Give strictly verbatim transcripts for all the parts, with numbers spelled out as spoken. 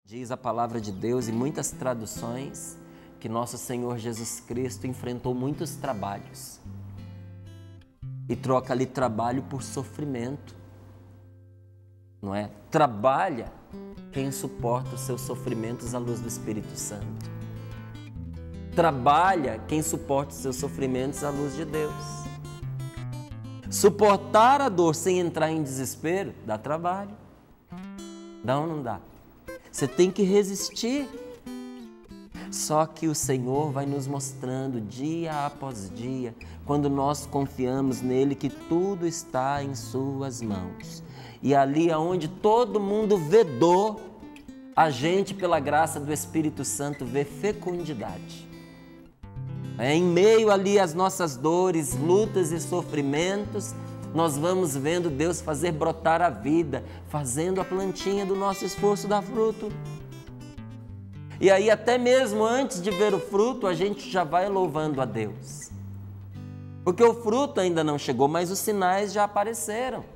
Diz a palavra de Deus em muitas traduções que nosso Senhor Jesus Cristo enfrentou muitos trabalhos e troca ali trabalho por sofrimento, não é? Trabalha quem suporta os seus sofrimentos à luz do Espírito Santo. Trabalha quem suporta os seus sofrimentos à luz de Deus. Suportar a dor sem entrar em desespero dá trabalho. Dá ou não dá? Você tem que resistir. Só que o Senhor vai nos mostrando dia após dia, quando nós confiamos nele, que tudo está em suas mãos. E ali aonde todo mundo vê dor, a gente, pela graça do Espírito Santo, vê fecundidade. É, em meio ali às nossas dores, lutas e sofrimentos, nós vamos vendo Deus fazer brotar a vida, fazendo a plantinha do nosso esforço dar fruto. E aí até mesmo antes de ver o fruto, a gente já vai louvando a Deus. Porque o fruto ainda não chegou, mas os sinais já apareceram.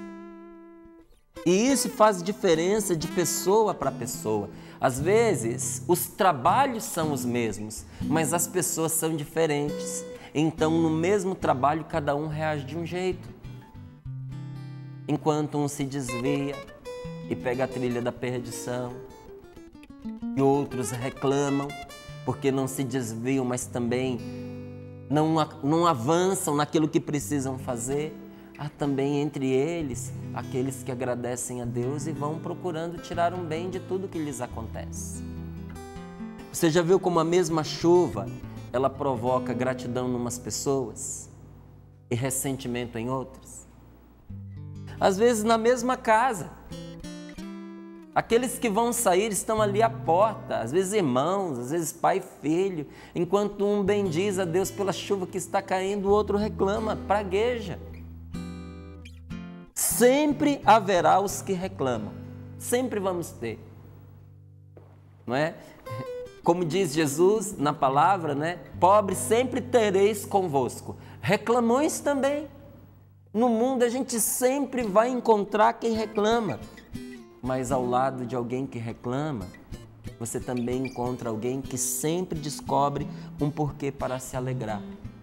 E isso faz diferença de pessoa para pessoa. Às vezes, os trabalhos são os mesmos, mas as pessoas são diferentes. Então, no mesmo trabalho, cada um reage de um jeito. Enquanto um se desvia e pega a trilha da perdição, e outros reclamam porque não se desviam, mas também não, não avançam naquilo que precisam fazer. Há também entre eles aqueles que agradecem a Deus e vão procurando tirar um bem de tudo que lhes acontece. Você já viu como a mesma chuva, ela provoca gratidão em umas pessoas e ressentimento em outras? Às vezes na mesma casa, aqueles que vão sair estão ali à porta, às vezes irmãos, às vezes pai e filho, enquanto um bendiz a Deus pela chuva que está caindo, o outro reclama, pragueja. Sempre haverá os que reclamam, sempre vamos ter, não é? Como diz Jesus na palavra, né? Pobres sempre tereis convosco, reclamões também. No mundo a gente sempre vai encontrar quem reclama, mas ao lado de alguém que reclama, você também encontra alguém que sempre descobre um porquê para se alegrar.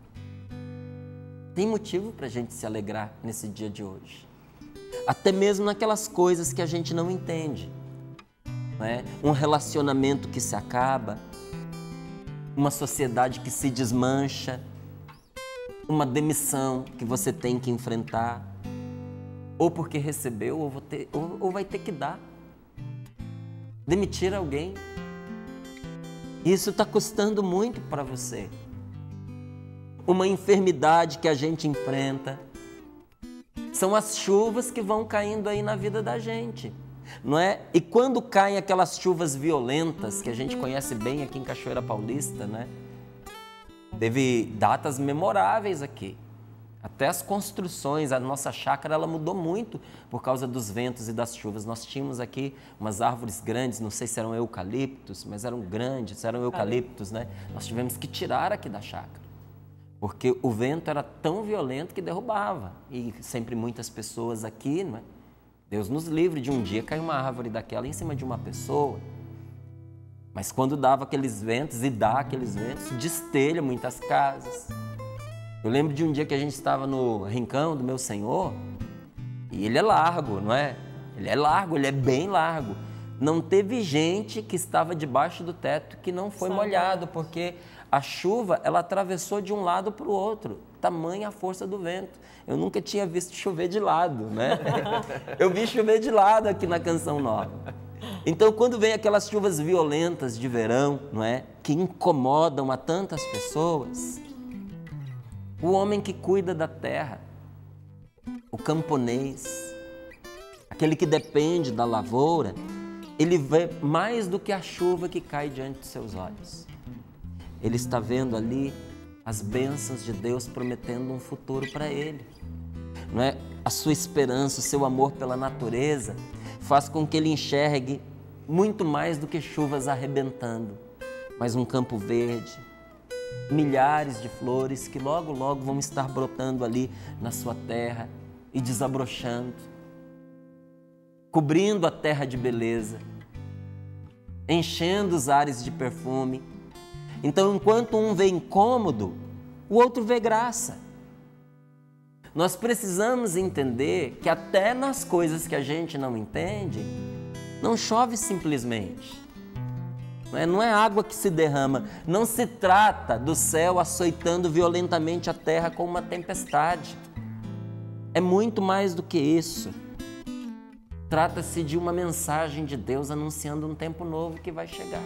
Tem motivo para a gente se alegrar nesse dia de hoje. Até mesmo naquelas coisas que a gente não entende, não é? Um relacionamento que se acaba, uma sociedade que se desmancha, uma demissão que você tem que enfrentar, ou porque recebeu, ou, vou ter, ou, ou vai ter que dar. Demitir alguém. Isso está custando muito para você. Uma enfermidade que a gente enfrenta. São as chuvas que vão caindo aí na vida da gente, não é? E quando caem aquelas chuvas violentas, que a gente conhece bem aqui em Cachoeira Paulista, né? Teve datas memoráveis aqui. Até as construções, a nossa chácara, ela mudou muito por causa dos ventos e das chuvas. Nós tínhamos aqui umas árvores grandes, não sei se eram eucaliptos, mas eram grandes, eram eucaliptos, né? Nós tivemos que tirar aqui da chácara, porque o vento era tão violento que derrubava. E sempre muitas pessoas aqui, não é? Deus nos livre de um dia cair uma árvore daquela em cima de uma pessoa. Mas quando dava aqueles ventos, e dá aqueles ventos, destelha muitas casas. Eu lembro de um dia que a gente estava no rincão do meu Senhor, e ele é largo, não é? Ele é largo, ele é bem largo. Não teve gente que estava debaixo do teto que não foi molhado, porque a chuva, ela atravessou de um lado para o outro, tamanha a força do vento. Eu nunca tinha visto chover de lado, né? Eu vi chover de lado aqui na Canção Nova. Então, quando vem aquelas chuvas violentas de verão, não é? Que incomodam a tantas pessoas, o homem que cuida da terra, o camponês, aquele que depende da lavoura, ele vê mais do que a chuva que cai diante dos seus olhos. Ele está vendo ali as bênçãos de Deus prometendo um futuro para ele. Não é? A sua esperança, o seu amor pela natureza faz com que ele enxergue muito mais do que chuvas arrebentando, mas um campo verde, milhares de flores que logo, logo vão estar brotando ali na sua terra e desabrochando, cobrindo a terra de beleza. enchendo os ares de perfume. Então, enquanto um vê incômodo, o outro vê graça. Nós precisamos entender que até nas coisas que a gente não entende, não chove simplesmente. Não é, não é água que se derrama. Não se trata do céu açoitando violentamente a terra com uma tempestade. É muito mais do que isso. Trata-se de uma mensagem de Deus anunciando um tempo novo que vai chegar.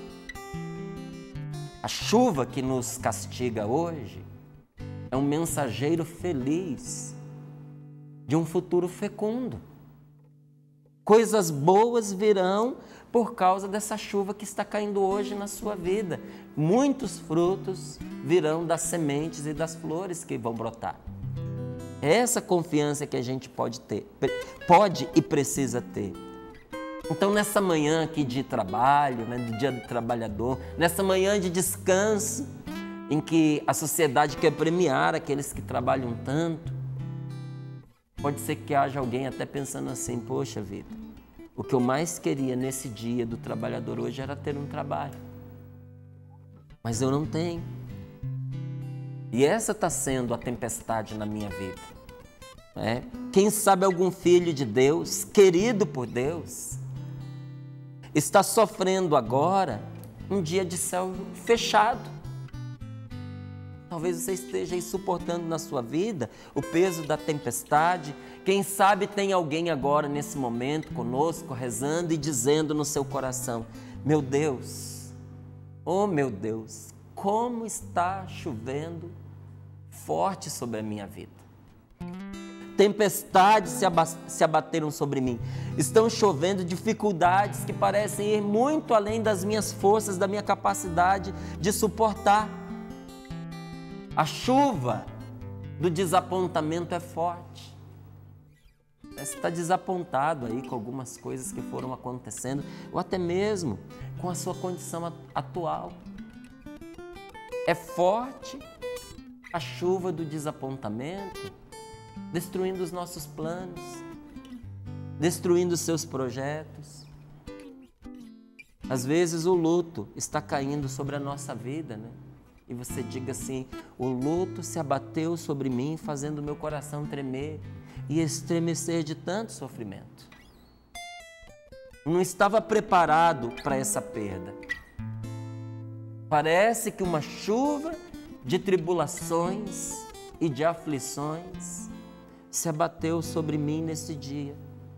A chuva que nos castiga hoje é um mensageiro feliz de um futuro fecundo. Coisas boas virão por causa dessa chuva que está caindo hoje na sua vida. Muitos frutos virão das sementes e das flores que vão brotar. É essa confiança que a gente pode ter, pode e precisa ter. Então, nessa manhã aqui de trabalho, né, do Dia do Trabalhador, nessa manhã de descanso, em que a sociedade quer premiar aqueles que trabalham tanto, pode ser que haja alguém até pensando assim, poxa vida, o que eu mais queria nesse Dia do Trabalhador hoje era ter um trabalho, mas eu não tenho. E essa está sendo a tempestade na minha vida. Né? Quem sabe algum filho de Deus, querido por Deus, está sofrendo agora um dia de céu fechado. Talvez você esteja aí suportando na sua vida o peso da tempestade. Quem sabe tem alguém agora nesse momento conosco, rezando e dizendo no seu coração, meu Deus, oh meu Deus, como está chovendo forte sobre a minha vida. Tempestades se, aba- se abateram sobre mim. Estão chovendo dificuldades que parecem ir muito além das minhas forças, da minha capacidade de suportar. A chuva do desapontamento é forte. Você está desapontado aí com algumas coisas que foram acontecendo, ou até mesmo com a sua condição atual. É forte a chuva do desapontamento, destruindo os nossos planos, destruindo os seus projetos. Às vezes o luto está caindo sobre a nossa vida, né? E você diga assim, o luto se abateu sobre mim, fazendo meu coração tremer e estremecer de tanto sofrimento. Não estava preparado para essa perda. Parece que uma chuva de tribulações e de aflições se abateu sobre mim nesse dia.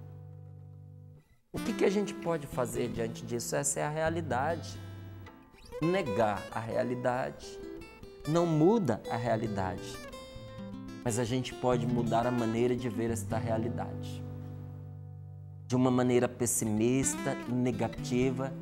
O que, que a gente pode fazer diante disso? Essa é a realidade. Negar a realidade não muda a realidade, mas a gente pode mudar a maneira de ver esta realidade. De uma maneira pessimista, negativa,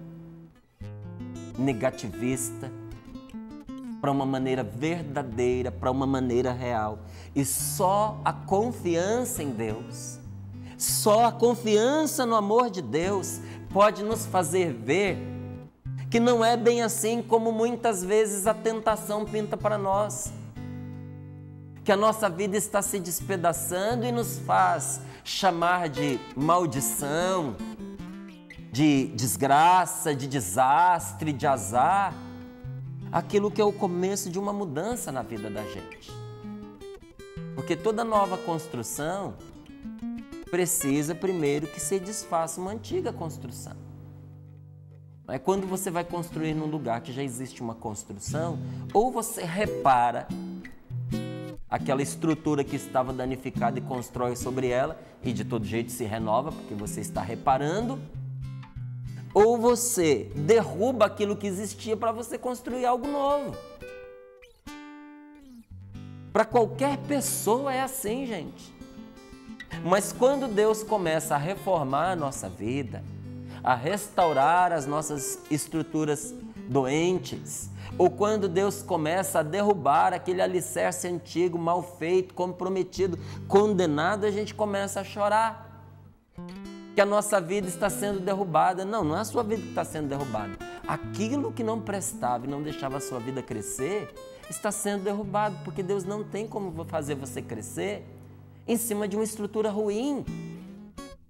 negativista, para uma maneira verdadeira, para uma maneira real. E só a confiança em Deus, só a confiança no amor de Deus pode nos fazer ver que não é bem assim como muitas vezes a tentação pinta para nós. Que a nossa vida está se despedaçando e nos faz chamar de maldição, de desgraça, de desastre, de azar, aquilo que é o começo de uma mudança na vida da gente. Porque toda nova construção precisa primeiro que se desfaça uma antiga construção. É quando você vai construir num lugar que já existe uma construção, ou você repara aquela estrutura que estava danificada e constrói sobre ela, e de todo jeito se renova, porque você está reparando, ou você derruba aquilo que existia para você construir algo novo. Para qualquer pessoa é assim, gente. Mas quando Deus começa a reformar a nossa vida, a restaurar as nossas estruturas doentes, ou quando Deus começa a derrubar aquele alicerce antigo, mal feito, comprometido, condenado, a gente começa a chorar. Que a nossa vida está sendo derrubada. Não, não é a sua vida que está sendo derrubada. Aquilo que não prestava e não deixava a sua vida crescer, está sendo derrubado, porque Deus não tem como fazer você crescer em cima de uma estrutura ruim,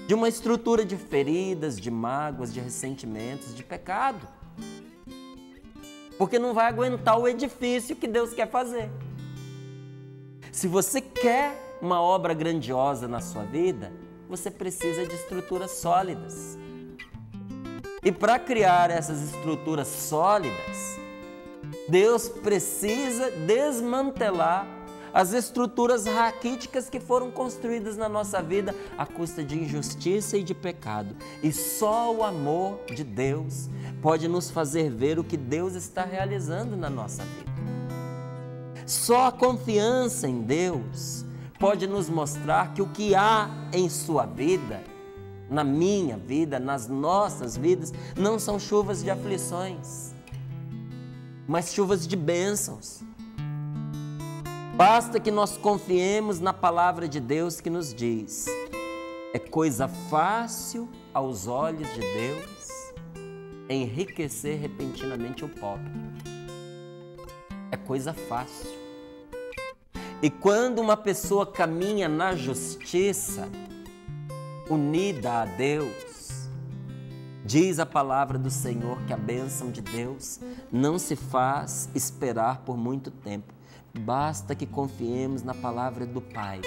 de uma estrutura de feridas, de mágoas, de ressentimentos, de pecado. Porque não vai aguentar o edifício que Deus quer fazer. Se você quer uma obra grandiosa na sua vida, você precisa de estruturas sólidas. E para criar essas estruturas sólidas, Deus precisa desmantelar as estruturas raquíticas que foram construídas na nossa vida à custa de injustiça e de pecado. E só o amor de Deus pode nos fazer ver o que Deus está realizando na nossa vida. Só a confiança em Deus pode nos mostrar que o que há em sua vida, na minha vida, nas nossas vidas, não são chuvas de aflições, mas chuvas de bênçãos. Basta que nós confiemos na palavra de Deus que nos diz: é coisa fácil aos olhos de Deus enriquecer repentinamente o pobre. É coisa fácil. E quando uma pessoa caminha na justiça, unida a Deus, diz a palavra do Senhor que a bênção de Deus não se faz esperar por muito tempo. Basta que confiemos na palavra do Pai.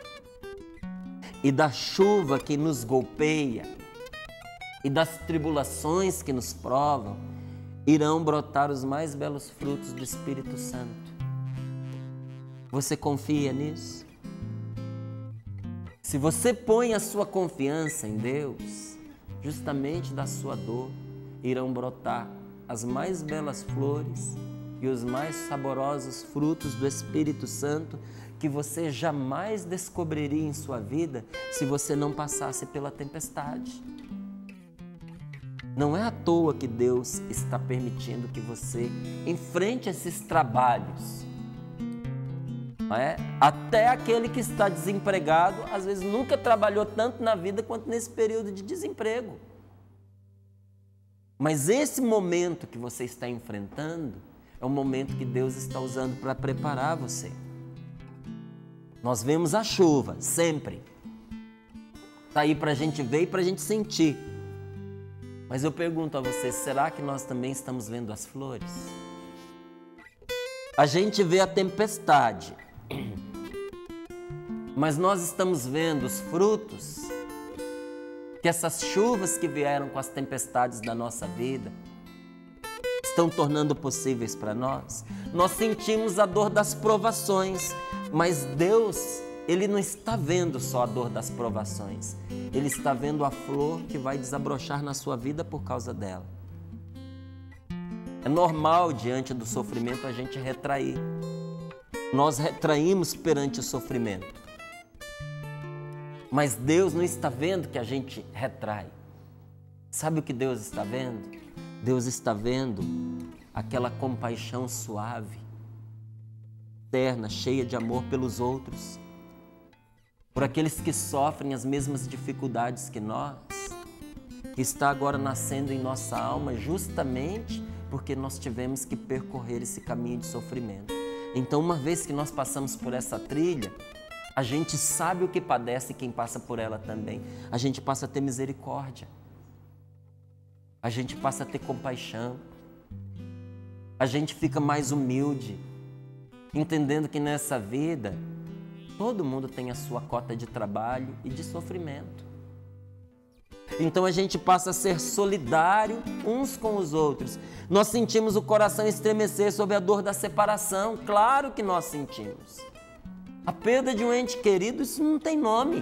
E da chuva que nos golpeia e das tribulações que nos provam, irão brotar os mais belos frutos do Espírito Santo. Você confia nisso? Se você põe a sua confiança em Deus, justamente da sua dor irão brotar as mais belas flores e os mais saborosos frutos do Espírito Santo que você jamais descobriria em sua vida se você não passasse pela tempestade. Não é à toa que Deus está permitindo que você enfrente esses trabalhos. Não é? Até aquele que está desempregado, às vezes nunca trabalhou tanto na vida quanto nesse período de desemprego. Mas esse momento que você está enfrentando é um momento que Deus está usando para preparar você. Nós vemos a chuva, sempre. Está aí para a gente ver e para a gente sentir. Mas eu pergunto a você, será que nós também estamos vendo as flores? A gente vê a tempestade, mas nós estamos vendo os frutos que essas chuvas que vieram com as tempestades da nossa vida estão tornando possíveis para nós. Nós sentimos a dor das provações, mas Deus, Ele não está vendo só a dor das provações. Ele está vendo a flor que vai desabrochar na sua vida por causa dela. É normal, diante do sofrimento, a gente retrair. Nós retraímos perante o sofrimento. Mas Deus não está vendo que a gente retrai. Sabe o que Deus está vendo? Deus está vendo aquela compaixão suave, terna, cheia de amor pelos outros, por aqueles que sofrem as mesmas dificuldades que nós, que está agora nascendo em nossa alma justamente porque nós tivemos que percorrer esse caminho de sofrimento. Então, uma vez que nós passamos por essa trilha, a gente sabe o que padece quem passa por ela também. A gente passa a ter misericórdia. A gente passa a ter compaixão. A gente fica mais humilde, entendendo que nessa vida todo mundo tem a sua cota de trabalho e de sofrimento. Então a gente passa a ser solidário uns com os outros. Nós sentimos o coração estremecer sob a dor da separação. Claro que nós sentimos. A perda de um ente querido, isso não tem nome.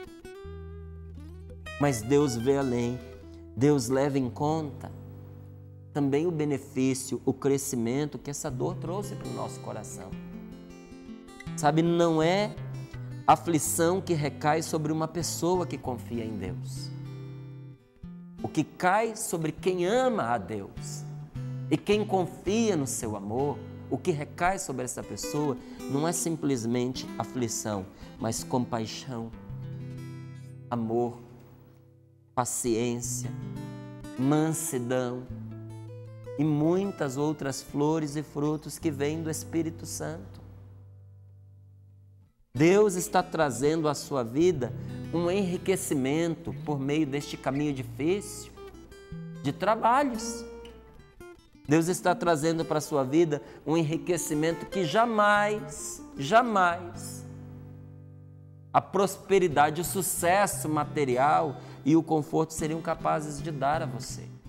Mas Deus vê além. Deus leva em conta também o benefício, o crescimento que essa dor trouxe para o nosso coração. Sabe, não é aflição que recai sobre uma pessoa que confia em Deus. O que cai sobre quem ama a Deus e quem confia no seu amor, o que recai sobre essa pessoa não é simplesmente aflição, mas compaixão, amor, paciência, mansidão e muitas outras flores e frutos que vêm do Espírito Santo. Deus está trazendo à sua vida um enriquecimento por meio deste caminho difícil, de trabalhos. Deus está trazendo para a sua vida um enriquecimento que jamais, jamais a prosperidade, o sucesso material e o conforto seriam capazes de dar a você.